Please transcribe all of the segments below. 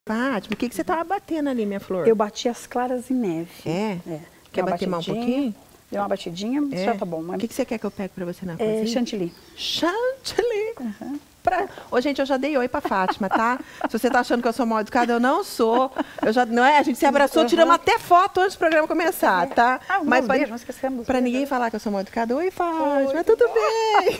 Fátima, o que você tava batendo ali, minha flor? Eu bati as claras em neve. É? Quer bater mais um pouquinho? Deu uma batidinha, já tá bom. O que você quer que eu pegue pra você na cozinha? Chantilly. Chantilly. Ô, gente, eu já dei oi pra Fátima, tá? Se você tá achando que eu sou mal educada, eu não sou. Eu já, não é? A gente se abraçou, tiramos até foto antes do programa começar, tá? Mas beijo, não esquecemos. Pra ninguém falar que eu sou mal educada. Oi, Fátima, tudo bem?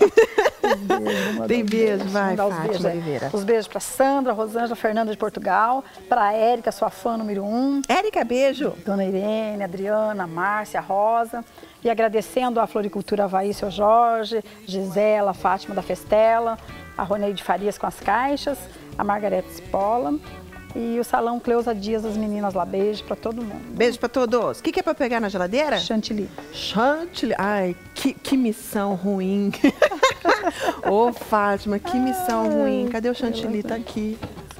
Tem beijo, vai, Fátima Oliveira. Os beijos pra Sandra, Rosângela, Fernanda de Portugal, pra Érica, sua fã número 1. Érica, beijo. Dona Irene, Adriana, Márcia, Rosa. E agradecendo a Floricultura Havaí, seu Jorge, Gisela, Fátima da Festela, a Roneide Farias com as caixas, a Margarete Cipolla e o Salão Cleusa Dias das meninas lá. Beijo pra todo mundo. Beijo pra todos. O que é pra pegar na geladeira? Chantilly. Chantilly. Ai, que missão ruim. Ô, Fátima, que missão ruim. Cadê o chantilly? Tá aqui.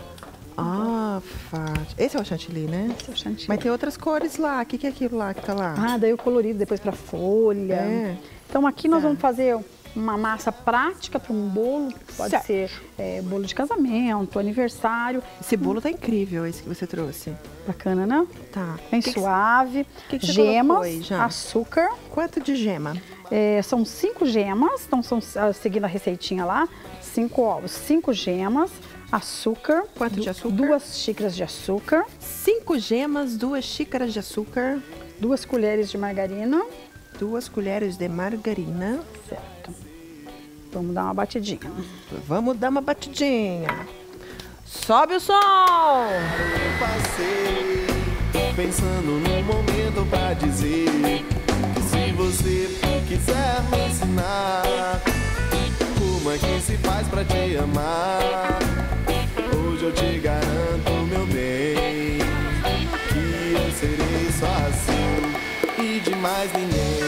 Ah, Fátima. Esse é o chantilly, né? Esse é o chantilly. Mas tem outras cores lá. O que é aquilo lá que tá lá? Ah, daí o colorido depois pra folha. Então aqui nós vamos fazer uma massa prática para um bolo, pode ser bolo de casamento, aniversário. Esse bolo tá incrível, esse que você trouxe. Bacana, né? Tá. Bem suave. Que gemas, açúcar. Quanto de gema? São 5 gemas, então seguindo a receitinha lá, 5 ovos, 5 gemas, açúcar. Quanto de açúcar? 2 xícaras de açúcar. 5 gemas, 2 xícaras de açúcar. 2 colheres de margarina. 2 colheres de margarina. Certo. Vamos dar uma batidinha. Vamos dar uma batidinha. Sobe o som! Eu passei pensando num momento pra dizer que se você quiser me ensinar como é que se faz pra te amar, hoje eu te garanto, meu bem, que eu serei só assim e de mais ninguém.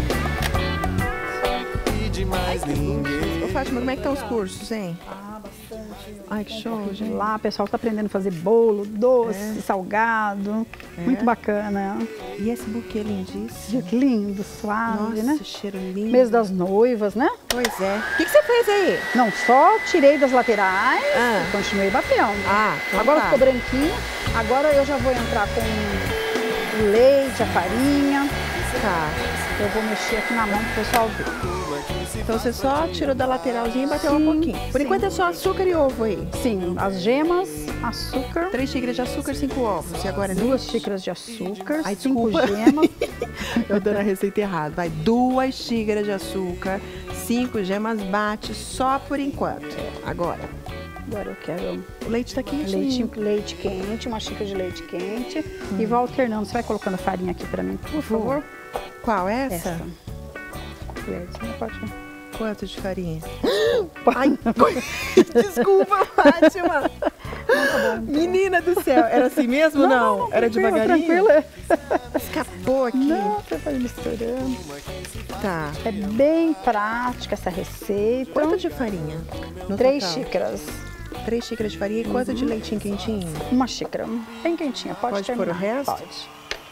Mais ninguém. Ô, Fátima, como é que estão os cursos, hein? Bastante. Ai, que show, gente. Lá o pessoal tá aprendendo a fazer bolo, doce, salgado. Muito bacana. E esse buquê lindíssimo. Lindo, suave, né? Nossa, cheiro lindo. Mês das noivas, né? Pois é. O que você fez aí? Não, só tirei das laterais e continuei batendo. Então agora tá. ficou branquinho. Agora eu já vou entrar com o leite, a farinha. Tá. Eu vou mexer aqui na mão pro pessoal ver. Então você só tirou da lateralzinha e bateu um pouquinho. Por enquanto é só açúcar e ovo aí. Sim, as gemas, açúcar. 3 xícaras de açúcar, 5 ovos. E agora 2 xícaras de açúcar, Ai, 5 desculpa. gemas. Eu dando a receita errada. Vai 2 xícaras de açúcar, 5 gemas, bate só por enquanto. Agora eu quero o leite tá quentinho. leite quente, uma xícara de leite quente. E vou alternando. Você vai colocando farinha aqui pra mim, por favor? Qual? Essa? Pode. Quanto de farinha? Ai, desculpa, Fátima. Menina do céu, era assim mesmo? Não, era devagarinho? Tranquila. Escapou aqui. Não, você vai misturando. Tá. É bem prática essa receita. Quanto de farinha? 3 xícaras. 3 xícaras de farinha e quanto de leitinho quentinho? 1 xícara. Bem quentinha, pode terminar. Pôr o resto? Pode.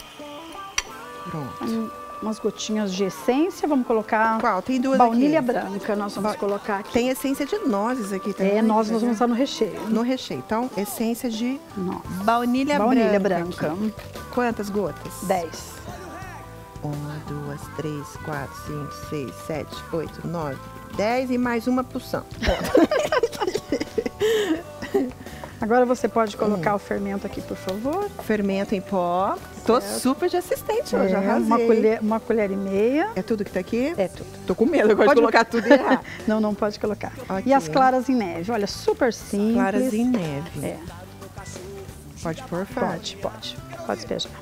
Pronto. Umas gotinhas de essência, vamos colocar. Qual? Tem 2 baunilha aqui. branca, nós vamos colocar aqui. Tem essência de nozes aqui também. Nozes nós vamos usar no recheio. No recheio. Então, essência de Nossa. baunilha branca. Aqui. Quantas gotas? 10. 1, 2, 3, 4, 5, 6, 7, 8, 9, 10 e mais uma porção. Agora você pode colocar o fermento aqui, por favor. Fermento em pó. Tô super de assistente hoje, arrasei. Uma colher e meia. É tudo que tá aqui? É tudo. Tô com medo agora de colocar tudo errado. Não pode colocar. Okay. E as claras em neve, olha, super simples. Claras em neve. É. Pode pôr, Fátima? Pode despejar.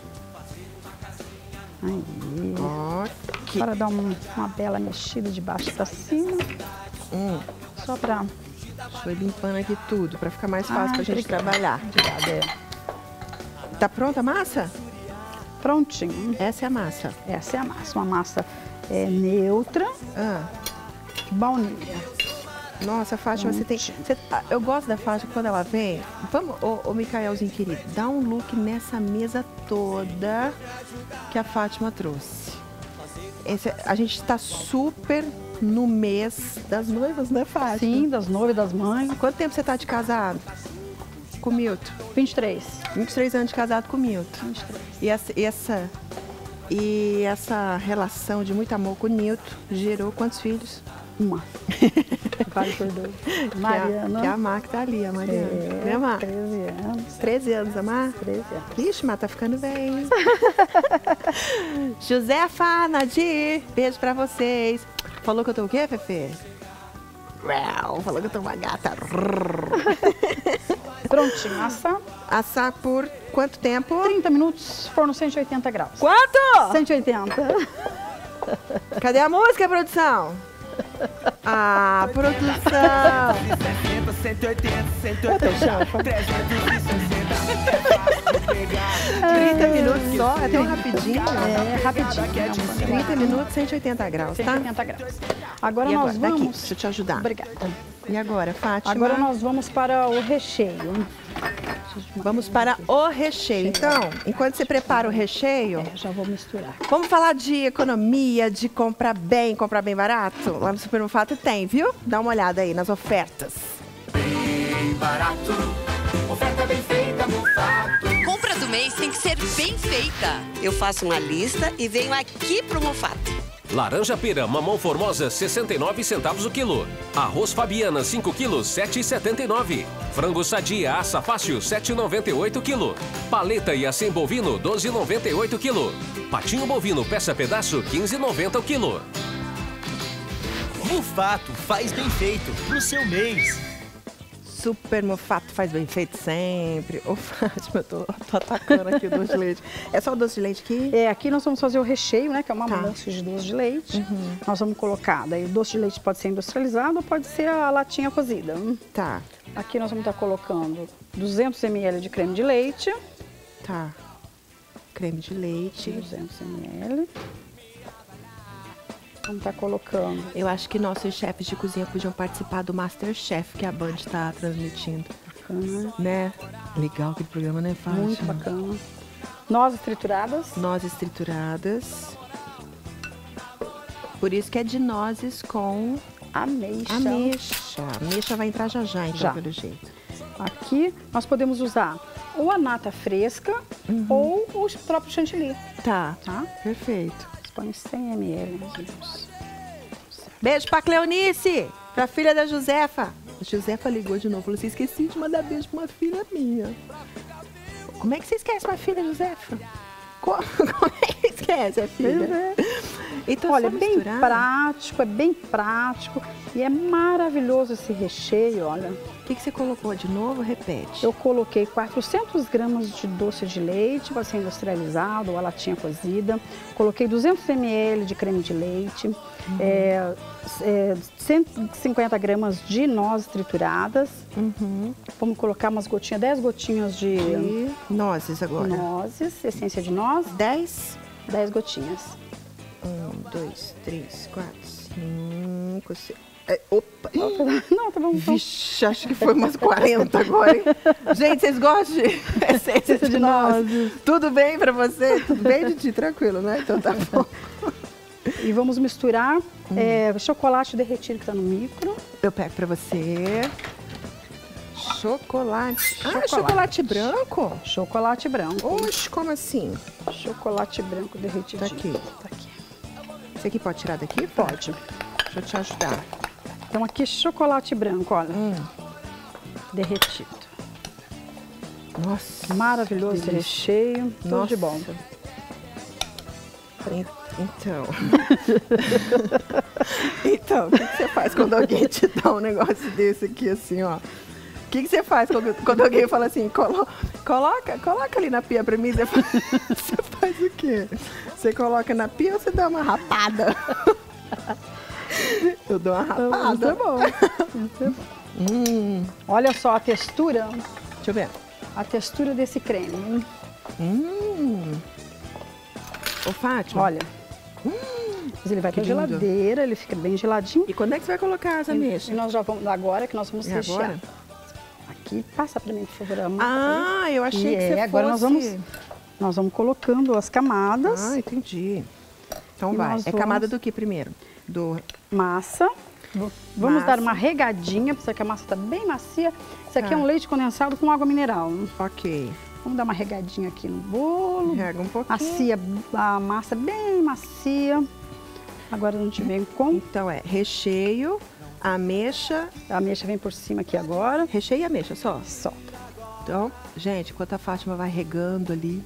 Aí. Ok. Para dar uma bela mexida de baixo para cima. Só para... Deixa eu ir limpando aqui tudo, para ficar mais fácil pra gente trabalhar. Obrigada. Tá pronta a massa? Prontinho. Essa é a massa? Essa é a massa. Uma massa neutra. Baunilha. Nossa, Fátima, eu gosto da Fátima quando ela vem. Vamos, ô Micaelzinho querido, dá um look nessa mesa toda que a Fátima trouxe. A gente está super no mês das noivas, né, Fátima? Sim, das noivas, das mães. Quanto tempo você tá de casado? com o Milton? 23. 23 anos de casado com o Milton. 23. E essa relação de muito amor com o Nilton gerou quantos filhos? Uma. Vale por 2. Mariana. Que é a Mar que tá ali, a Mariana. Né, Mar? 13 anos. 13 anos, a Mar? 13 anos. Ixi, Mar, tá ficando bem. Josefa, Nadir, beijo pra vocês. Falou que eu tô o quê, Fefe? Falou que eu tô uma gata. Prontinho, assar. Assar por quanto tempo? 30 minutos, forno 180 graus. Quanto? 180. Cadê a música, produção? Ah, produção! 60, 180, 180, 30 minutos só, é tão rapidinho. É, rapidinho. 30 minutos, 180 graus, tá? 180 graus. Agora E nós agora? Daqui, vamos... deixa eu te ajudar. Obrigada. E agora, Fátima? Agora nós vamos para o recheio. Vamos para o recheio. Então, enquanto você prepara o recheio, Já vou misturar. vamos falar de economia, de comprar bem barato? Lá no Super Mufato tem, viu? Dá uma olhada aí nas ofertas. bem barato, oferta bem feita, Mufato. Compra do mês tem que ser bem feita. Eu faço uma lista e venho aqui pro Mufato. Laranja pera mamão formosa 69 centavos o quilo. Arroz Fabiana 5 quilos 7,79. Frango sadia assa fácil 7,98 quilo. Paleta e acém bovino 12,98 quilo. Patinho bovino peça pedaço 15,90 o quilo. Mufato faz bem feito no seu mês. Super Mufato faz bem feito sempre. Ô, Fátima, eu tô atacando aqui o doce de leite. É só o doce de leite aqui? Aqui nós vamos fazer o recheio, né? Que é uma Tá. mousse de doce de leite. Nós vamos colocar, daí o doce de leite pode ser industrializado ou pode ser a latinha cozida. Tá, Aqui nós vamos estar colocando 200 ml de creme de leite. tá. Creme de leite. 200 ml. Vamos estar colocando. Eu acho que nossos chefes de cozinha podiam participar do Masterchef que a Band está transmitindo, Bacana, né? Legal aquele programa, né, Fátima? muito bacana. Nozes trituradas. Nozes trituradas. Por isso que é de nozes com Ameixa. ameixa. Ameixa vai entrar já, então, Já. pelo jeito. Aqui nós podemos usar ou a nata fresca ou o próprio chantilly, Tá, tá? perfeito. Põe 100 ml, mais ou menos. Beijo pra Cleonice, pra filha da Josefa. A Josefa ligou de novo, falou assim, esqueci de mandar beijo pra uma filha minha. Como é que você esquece uma filha, Josefa? Como é que esquece a filha? Então, Olha, só bem misturar. prático, é bem prático e é maravilhoso esse recheio, olha. O que você colocou de novo? Repete. Eu coloquei 400 gramas de doce de leite, pode ser industrializado ou a latinha cozida. Coloquei 200 ml de creme de leite, 150 gramas de nozes trituradas. Vamos colocar umas gotinhas, 10 gotinhas de E nozes agora. nozes, essência de noz, 10. 10 gotinhas. 1, 2, 3, 4, 5, 6. Opa! Não, tá bom. Então. Vixe, acho que foi umas 40 agora, hein? Gente, vocês gostam de essência de nozes? Tudo bem pra você? Tudo bem, Didi? Tranquilo, né? Então tá bom. E vamos misturar chocolate derretido que tá no micro. Eu pego pra você. Chocolate. Ah, Chocolate. chocolate branco? Chocolate branco. Oxe, como assim? Chocolate branco derretido. Tá aqui. Tá aqui. Esse aqui pode tirar daqui? Pode. Deixa eu te ajudar. Então aqui chocolate branco, olha. Derretido. Nossa. Maravilhoso esse recheio. Tudo Nossa. de bom. Então. Então, o que você faz quando alguém te dá um negócio desse aqui, assim, ó? O que você faz quando alguém fala assim, coloca ali na pia pra mim? Você faz o quê? Você coloca na pia ou você dá uma rapada? Eu dou uma rapada. Isso é bom. Isso é bom. Olha só a textura. Deixa eu ver. A textura desse creme. Ô, Fátima. Olha. Mas ele vai Que pra lindo. geladeira, ele fica bem geladinho. E quando é que você vai colocar as E ameixas? nós já vamos, agora que nós vamos É rechear. agora? Aqui, passa pra mim, por favor. A mão. Ah, eu achei E que você agora fosse... nós vamos colocando as camadas. Ah, entendi. Então E vai. nós É camada vamos- do que primeiro? Do... Massa. Vamos dar uma regadinha, porque a massa está bem macia. Isso aqui é um leite condensado com água mineral. Ok. Vamos dar uma regadinha aqui no bolo. Rega um pouquinho. Macia, a massa bem macia. Agora a gente vem com... Então recheio, ameixa. A ameixa vem por cima aqui agora. Recheio e ameixa só? Só. Então, gente, enquanto a Fátima vai regando ali,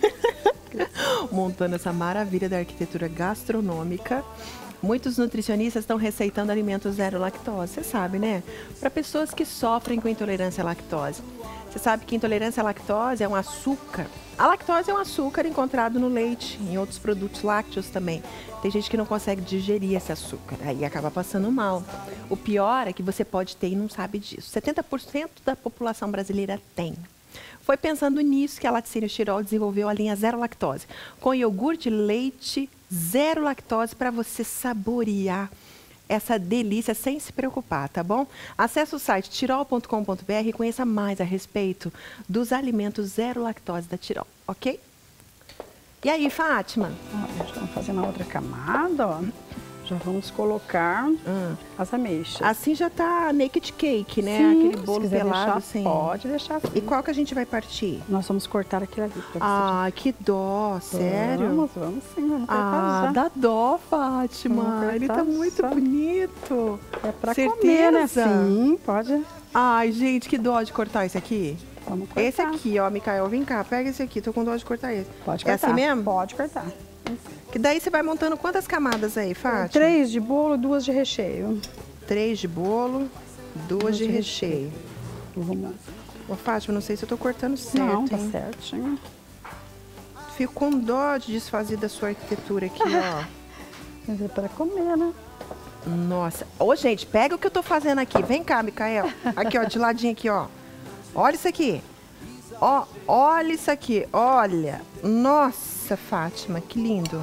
montando essa maravilha da arquitetura gastronômica, muitos nutricionistas estão receitando alimentos zero lactose, você sabe, né? Para pessoas que sofrem com intolerância à lactose. Você sabe que intolerância à lactose é um açúcar. A lactose é um açúcar encontrado no leite, em outros produtos lácteos também. Tem gente que não consegue digerir esse açúcar, aí acaba passando mal. O pior é que você pode ter e não sabe disso. 70% da população brasileira tem. Foi pensando nisso que a Laticínios Tirol desenvolveu a linha Zero Lactose, com iogurte, leite, zero lactose para você saborear essa delícia sem se preocupar, tá bom? Acesse o site tirol.com.br e conheça mais a respeito dos alimentos zero lactose da Tirol, ok? E aí, Fátima? Estamos fazendo a outra camada, ó. Já vamos colocar as ameixas. Assim já tá naked cake, né? Sim, aquele bolo se quiser pelado, deixar, assim. pode deixar assim. E qual que a gente vai partir? Nós vamos cortar aquilo ali. Ah, que dó, sério? Vamos sim, vamos cortar já. Dá dó, Fátima. Ele tá muito bonito. É pra certeza? comer, né? Sim, pode. Ai, gente, que dó de cortar esse aqui. Vamos cortar. Esse aqui, ó, Micael, vem cá, pega esse aqui. Tô com dó de cortar esse. Pode cortar. É assim mesmo? Pode cortar. Que daí você vai montando quantas camadas aí, Fátima? 3 de bolo, 2 de recheio. 3 de bolo, 2 de recheio. Vamos lá. Ô, Fátima, não sei se eu tô cortando certo, Não, tá hein? certinho. Fico com dó de desfazer da sua arquitetura aqui, ó. Mas é para comer, né? Nossa. Ô, gente, pega o que eu tô fazendo aqui. Vem cá, Micael. Aqui, ó, de ladinho aqui, ó. Olha isso aqui. Ó, olha isso aqui. Olha. Nossa, Fátima, que lindo.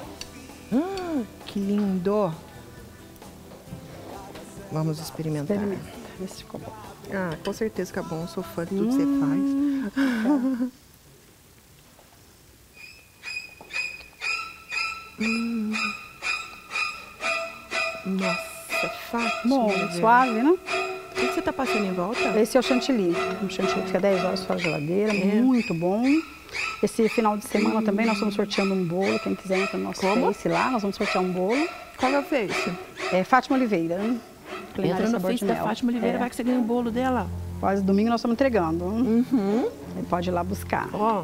Que lindo. Vamos experimentar. Experimenta, vê se ficou bom. Ah, com certeza fica bom. Sou fã de tudo que você faz. Nossa, Fátima. Bom, meu Deus. suave, né? O que você tá passando em volta? Esse é o chantilly. Um chantilly fica 10 horas fora da geladeira, muito bom. Esse final de semana também nós estamos sorteando um bolo. Quem quiser entra no nosso Face lá, nós vamos sortear um bolo. Qual é o Face? É Fátima Oliveira. Culinária Entra no Sabor de Face da Mel. Fátima Oliveira, vai que você ganha um bolo dela. Quase domingo nós estamos entregando. Ele pode ir lá buscar. Ó.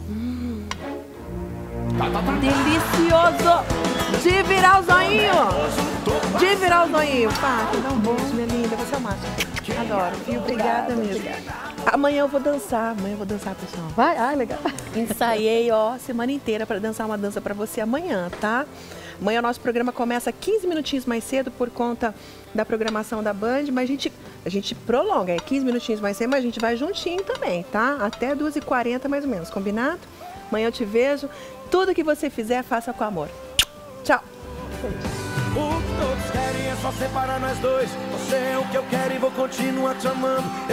Delicioso! De virar o zoinho! De virar o zoinho! Fátima, dá um beijo, minha linda. Você é o máximo. Adoro, viu? Obrigada mesmo. Amanhã eu vou dançar, pessoal. Vai? Ah, legal. Ensaiei, ó, semana inteira para dançar uma dança para você amanhã, tá? Amanhã o nosso programa começa 15 minutinhos mais cedo por conta da programação da Band, mas a gente prolonga, 15 minutinhos mais cedo, mas a gente vai juntinho também, tá? Até 2h40 mais ou menos, combinado? Amanhã eu te vejo. Tudo que você fizer, faça com amor. Tchau! O que todos querem é só separar nós dois. Você é o que eu quero e vou continuar te amando.